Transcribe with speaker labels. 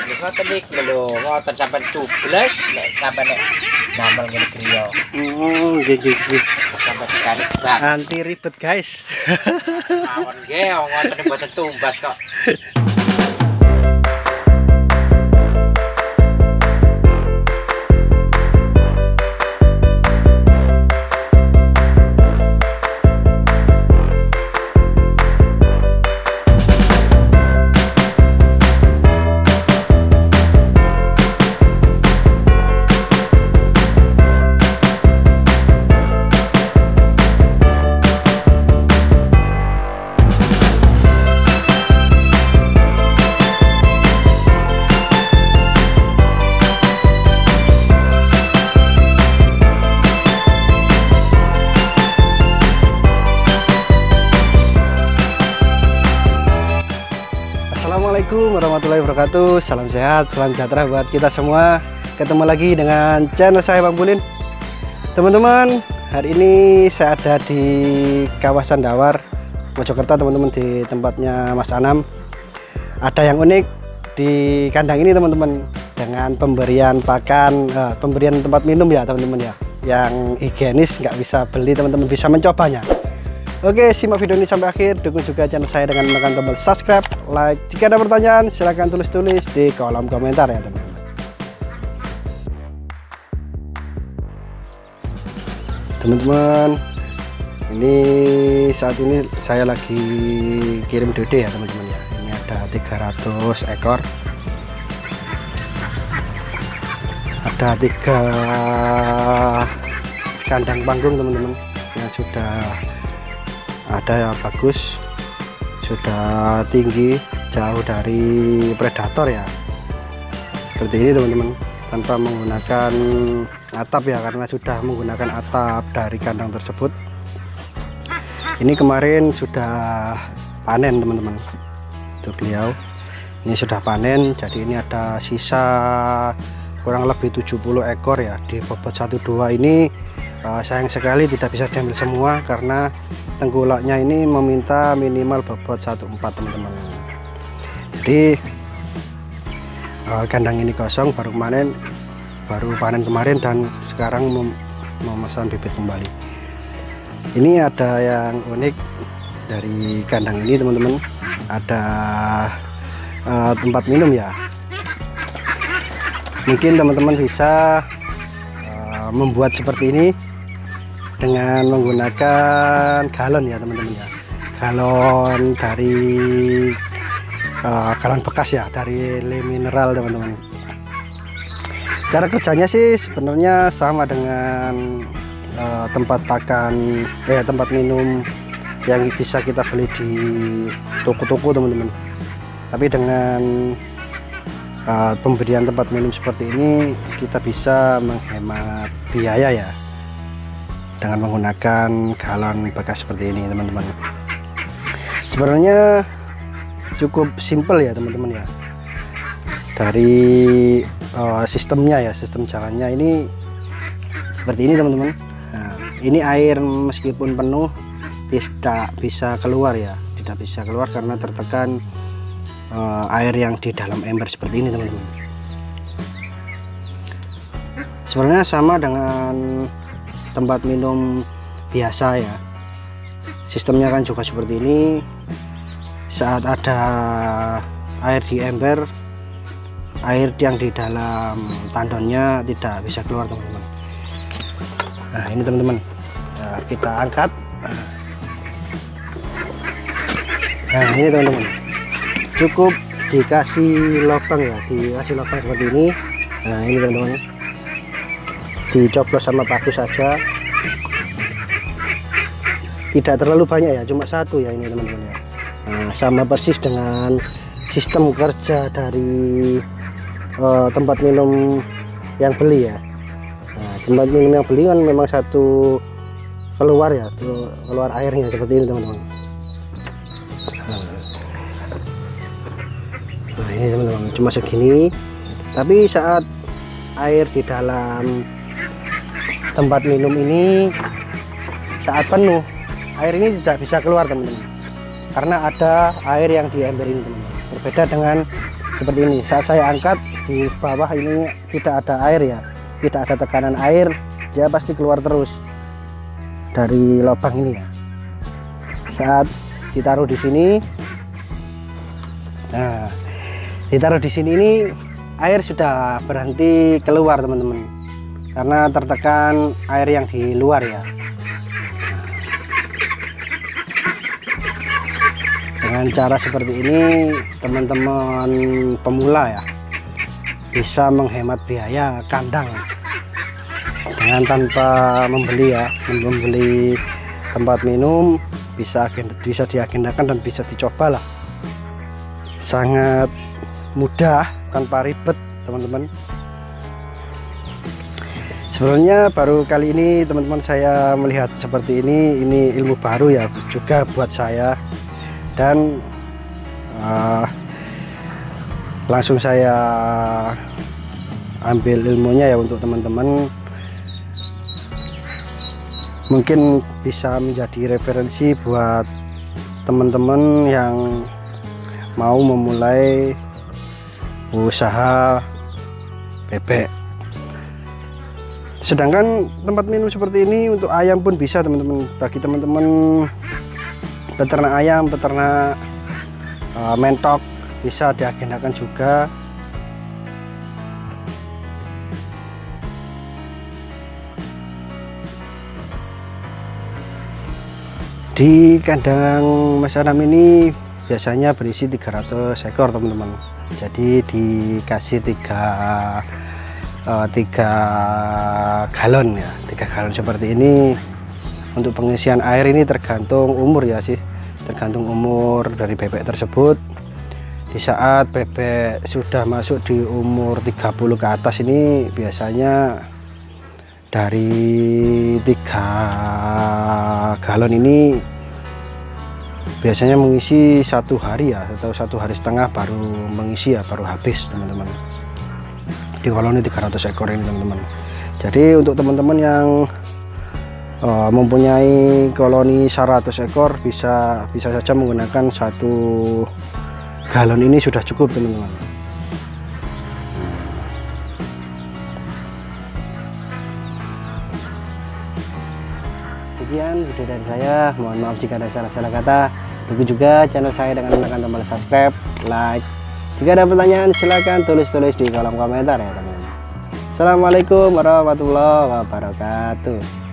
Speaker 1: ngoten iki lho, ngoten sampean tubles nek sampean nek damel ngene griya.
Speaker 2: Nggih.
Speaker 1: Sampeyan sekali bak.
Speaker 2: Anti ribet, guys.
Speaker 1: Mawon nggih, ngoten mboten tumbas kok.
Speaker 2: Assalamualaikum warahmatullahi wabarakatuh. Salam sehat, salam sejahtera buat kita semua. Ketemu lagi dengan channel saya Bang Bulin. Teman-teman, hari ini saya ada di kawasan Dawar, Mojokerto, teman-teman, di tempatnya Mas Anam. Ada yang unik di kandang ini, teman-teman, dengan pemberian pakan, pemberian tempat minum ya, teman-teman ya, yang higienis, nggak bisa beli, teman-teman bisa mencobanya. Oke, simak video ini sampai akhir. Dukung juga channel saya dengan menekan tombol subscribe, like. Jika ada pertanyaan, silahkan tulis-tulis di kolom komentar ya, teman-teman. Teman-teman, ini saat ini saya lagi kirim dede ya, teman-teman ya. Ini ada 300 ekor. Ada 3 kandang panggung, teman-teman, yang sudah ada yang bagus, sudah tinggi, jauh dari predator ya, seperti ini, teman-teman, tanpa menggunakan atap ya, karena sudah menggunakan atap dari kandang tersebut. Ini kemarin sudah panen, teman-teman, itu beliau ini sudah panen, jadi ini ada sisa kurang lebih 70 ekor ya di bobot 12 ini. Sayang sekali tidak bisa diambil semua karena tengkulaknya ini meminta minimal bobot 14, teman-teman. Jadi kandang ini kosong, baru panen kemarin dan sekarang memesan bibit kembali. Ini ada yang unik dari kandang ini, teman-teman, ada tempat minum ya. Mungkin teman-teman bisa membuat seperti ini dengan menggunakan galon ya, teman-teman ya, galon dari galon bekas ya, dari Le Mineral, teman-teman. Cara kerjanya sih sebenarnya sama dengan tempat pakan tempat minum yang bisa kita beli di toko-toko, teman-teman, tapi dengan pemberian tempat minum seperti ini kita bisa menghemat biaya ya, dengan menggunakan galon bekas seperti ini, teman-teman. Sebenarnya cukup simple ya, teman-teman ya, dari sistemnya ya, sistem jalannya ini seperti ini, teman-teman. Nah, ini air meskipun penuh tidak bisa keluar ya, tidak bisa keluar karena tertekan air yang di dalam ember seperti ini, teman-teman. Sebenarnya sama dengan tempat minum biasa ya, sistemnya kan juga seperti ini. Saat ada air di ember, air yang di dalam tandonnya tidak bisa keluar, teman-teman. Nah, ini, teman-teman, kita angkat. Nah, ini, teman-teman, cukup dikasih lubang ya, dikasih lubang seperti ini. Nah, ini, teman-teman, dicoblos sama paku saja, tidak terlalu banyak ya, cuma satu ya ini, teman-teman ya. Nah, sama persis dengan sistem kerja dari tempat minum yang beli ya. Nah, tempat minum yang beli kan memang satu keluar ya, keluar airnya seperti ini, teman-teman. Nah, ini, teman-teman, cuma segini, tapi saat air di dalam tempat minum ini saat penuh, air ini tidak bisa keluar, teman-teman, karena ada air yang di ember ini, teman-teman. Berbeda dengan seperti ini. Saat saya angkat di bawah ini tidak ada air ya, tidak ada tekanan air, dia pasti keluar terus dari lubang ini ya. Saat ditaruh di sini, nah ditaruh di sini ini air sudah berhenti keluar teman-teman, karena tertekan air yang di luar ya. Dengan cara seperti ini teman-teman pemula ya bisa menghemat biaya kandang dengan tanpa membeli ya, membeli tempat minum, bisa diagendakan dan bisa dicoba lah. Sangat mudah tanpa ribet teman-teman. Sebenarnya baru kali ini teman-teman saya melihat seperti ini ilmu baru ya juga buat saya, dan langsung saya ambil ilmunya ya untuk teman-teman, mungkin bisa menjadi referensi buat teman-teman yang mau memulai usaha bebek. Sedangkan tempat minum seperti ini untuk ayam pun bisa teman-teman, bagi teman-teman peternak ayam, peternak mentok, bisa diagendakan juga. Di kandang Mas Anam ini biasanya berisi 300 ekor teman-teman, jadi dikasih 3 galon ya, 3 galon seperti ini. Untuk pengisian air ini tergantung umur ya sih, tergantung umur dari bebek tersebut. Di saat bebek sudah masuk di umur 30 ke atas ini biasanya dari 3 galon ini biasanya mengisi 1 hari ya, atau 1 hari setengah baru mengisi ya, baru habis teman-teman. Di koloni 300 ekor ini teman-teman. Jadi untuk teman-teman yang mempunyai koloni 100 ekor bisa saja menggunakan 1 galon ini sudah cukup teman-teman. Sekian video dari saya, mohon maaf jika ada salah-salah kata. Dukung juga channel saya dengan menekan tombol subscribe, like. Jika ada pertanyaan silahkan tulis di kolom komentar ya teman-teman. Assalamualaikum warahmatullahi wabarakatuh.